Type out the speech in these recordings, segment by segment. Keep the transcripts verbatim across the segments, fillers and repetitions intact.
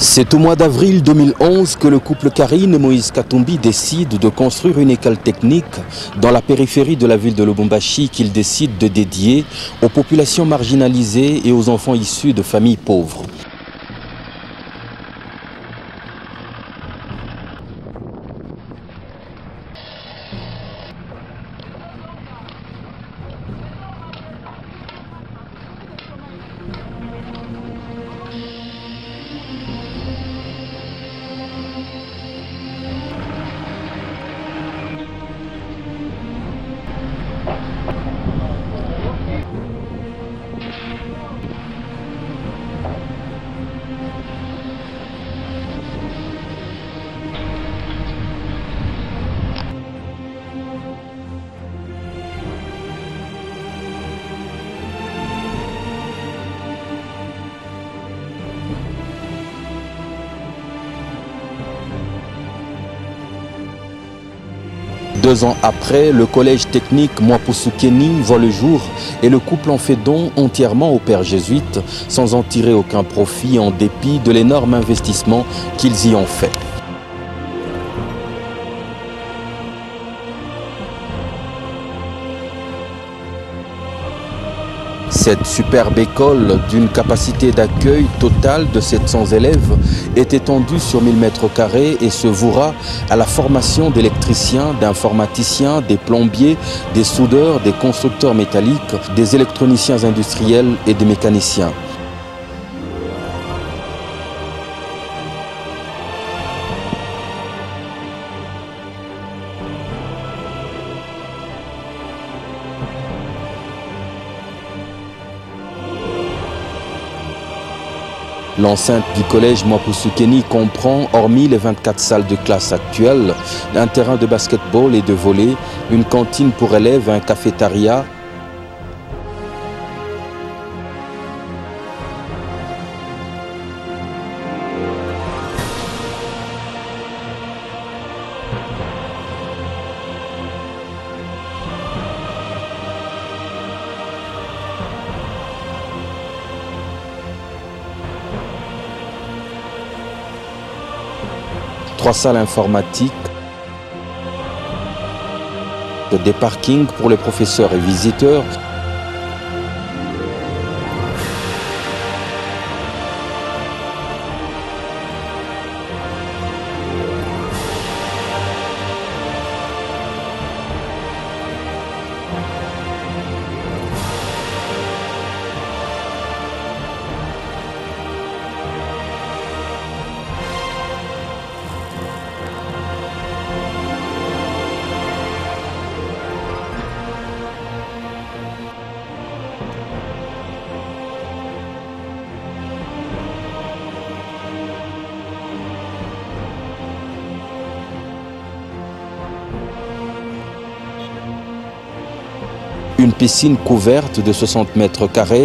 C'est au mois d'avril deux mille onze que le couple Karine et Moïse Katumbi décide de construire une école technique dans la périphérie de la ville de Lubumbashi qu'ils décident de dédier aux populations marginalisées et aux enfants issus de familles pauvres. Deux ans après, le collège technique Mwapussukeni voit le jour et le couple en fait don entièrement au père jésuite sans en tirer aucun profit en dépit de l'énorme investissement qu'ils y ont fait. Cette superbe école, d'une capacité d'accueil totale de sept cents élèves, est étendue sur mille mètres carrés et se vouera à la formation d'électriciens, d'informaticiens, des plombiers, des soudeurs, des constructeurs métalliques, des électroniciens industriels et des mécaniciens. L'enceinte du collège Mwapussukeni comprend, hormis les vingt-quatre salles de classe actuelles, un terrain de basketball et de volley, une cantine pour élèves, un cafétéria, trois salles informatiques, des parkings pour les professeurs et visiteurs, une piscine couverte de soixante mètres carrés,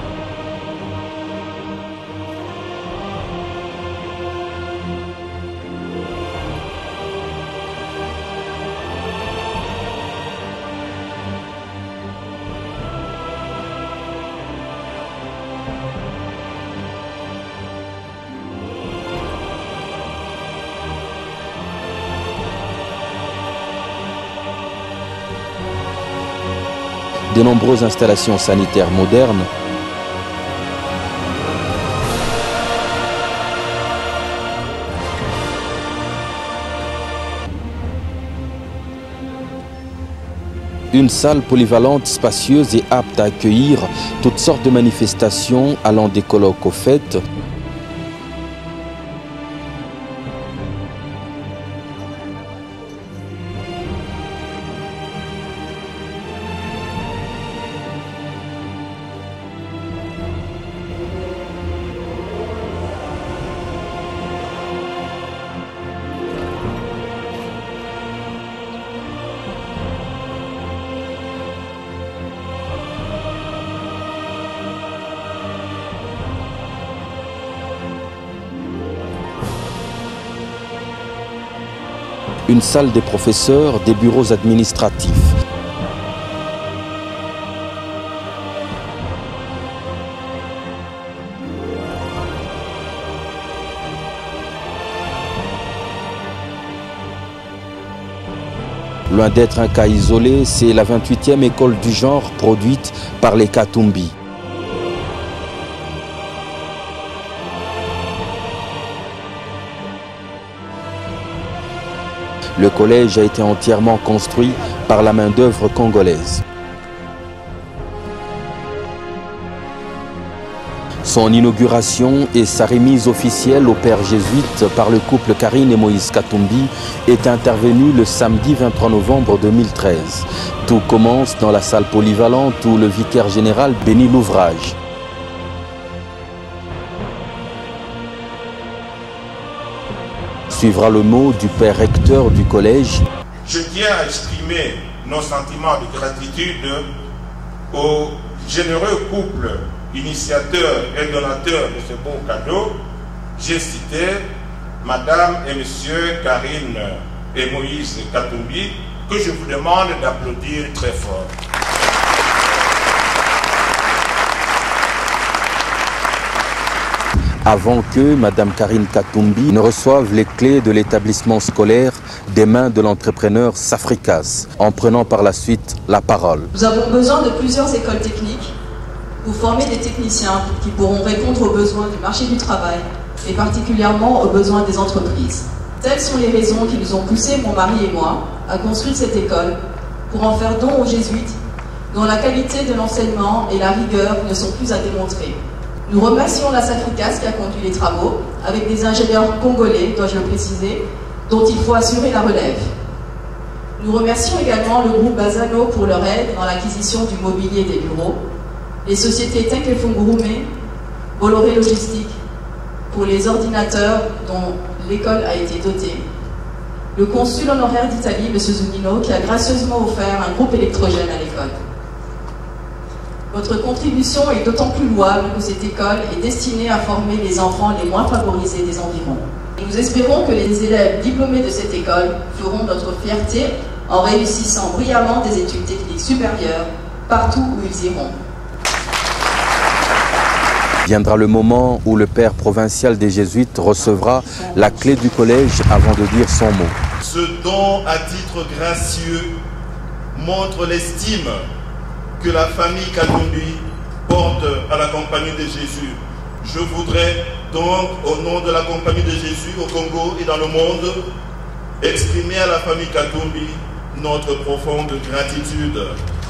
de nombreuses installations sanitaires modernes, une salle polyvalente, spacieuse et apte à accueillir toutes sortes de manifestations allant des colloques aux fêtes, une salle des professeurs, des bureaux administratifs. Loin d'être un cas isolé, c'est la vingt-huitième école du genre produite par les Katumbi. Le collège a été entièrement construit par la main-d'œuvre congolaise. Son inauguration et sa remise officielle au père jésuite par le couple Karine et Moïse Katumbi est intervenue le samedi vingt-trois novembre deux mille treize. Tout commence dans la salle polyvalente où le vicaire général bénit l'ouvrage. Suivra le mot du père recteur du collège. Je tiens à exprimer nos sentiments de gratitude au généreux couple initiateur et donateur de ce beau cadeau. J'ai cité Madame et Monsieur Karine et Moïse Katumbi, que je vous demande d'applaudir très fort. Avant que Madame Karine Katumbi ne reçoive les clés de l'établissement scolaire des mains de l'entrepreneur Safricas, en prenant par la suite la parole. Nous avons besoin de plusieurs écoles techniques pour former des techniciens qui pourront répondre aux besoins du marché du travail et particulièrement aux besoins des entreprises. Telles sont les raisons qui nous ont poussé, mon mari et moi, à construire cette école pour en faire don aux jésuites dont la qualité de l'enseignement et la rigueur ne sont plus à démontrer. Nous remercions la Safricas qui a conduit les travaux avec des ingénieurs congolais, dois-je le préciser, dont il faut assurer la relève. Nous remercions également le groupe Bazano pour leur aide dans l'acquisition du mobilier des bureaux, les sociétés Tenkefungurume, Bolloré Logistique pour les ordinateurs dont l'école a été dotée, le consul honoraire d'Italie, M. Zunino, qui a gracieusement offert un groupe électrogène à l'école. Votre contribution est d'autant plus louable que cette école est destinée à former les enfants les moins favorisés des environs. Et nous espérons que les élèves diplômés de cette école feront notre fierté en réussissant brillamment des études techniques supérieures partout où ils iront. Viendra le moment où le père provincial des Jésuites recevra la clé du collège avant de dire son mot. Ce don à titre gracieux montre l'estime que la famille Katumbi porte à la Compagnie de Jésus. Je voudrais donc, au nom de la Compagnie de Jésus au Congo et dans le monde, exprimer à la famille Katumbi notre profonde gratitude.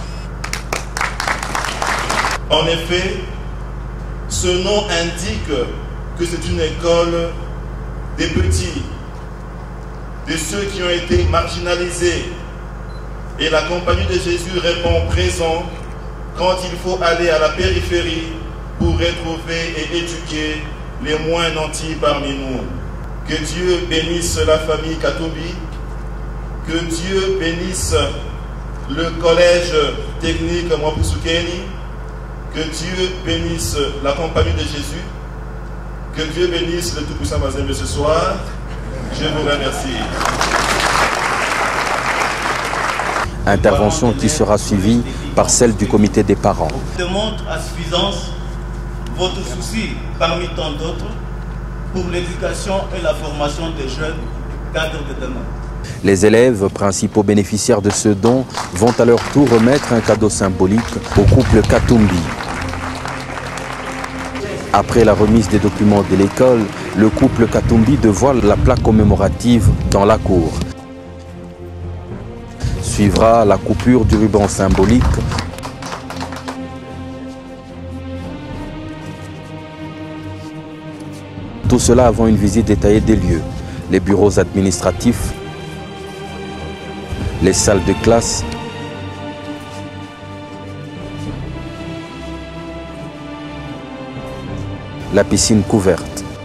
En effet, ce nom indique que c'est une école des petits, de ceux qui ont été marginalisés. Et la Compagnie de Jésus répond présent quand il faut aller à la périphérie pour retrouver et éduquer les moins nantis parmi nous. Que Dieu bénisse la famille Katumbi, que Dieu bénisse le collège technique Mwapusukeni, que Dieu bénisse la Compagnie de Jésus, que Dieu bénisse le Tout-Puissant Mazembe ce soir. Je vous remercie. Intervention qui sera suivie par celle du comité des parents. Démontre à suffisance votre souci, parmi tant d'autres, pour l'éducation et la formation des jeunes cadres de demain. Les élèves, principaux bénéficiaires de ce don, vont à leur tour remettre un cadeau symbolique au couple Katumbi. Après la remise des documents de l'école, le couple Katumbi dévoile la plaque commémorative dans la cour. Suivra la coupure du ruban symbolique. Tout cela avant une visite détaillée des lieux, les bureaux administratifs, les salles de classe, la piscine couverte.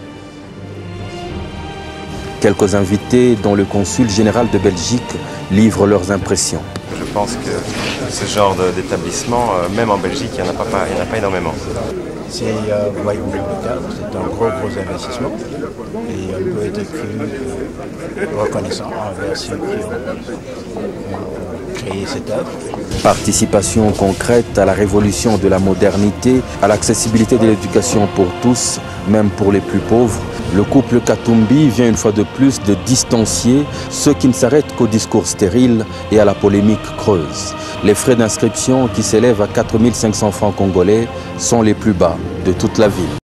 Quelques invités dont le consul général de Belgique livre leurs impressions. Je pense que ce genre d'établissement, même en Belgique, il n'y en a pas, il n'y en a pas énormément. C'est euh, royaume de c'est un gros gros investissement et on peut être plus reconnaissant envers ceux qui ont créé cette œuvre. Participation concrète à la révolution de la modernité, à l'accessibilité de l'éducation pour tous, même pour les plus pauvres. Le couple Katumbi vient une fois de plus de distancier ceux qui ne s'arrêtent qu'au discours stérile et à la polémique creuse. Les frais d'inscription, qui s'élèvent à quatre mille cinq cents francs congolais, sont les plus bas de toute la ville.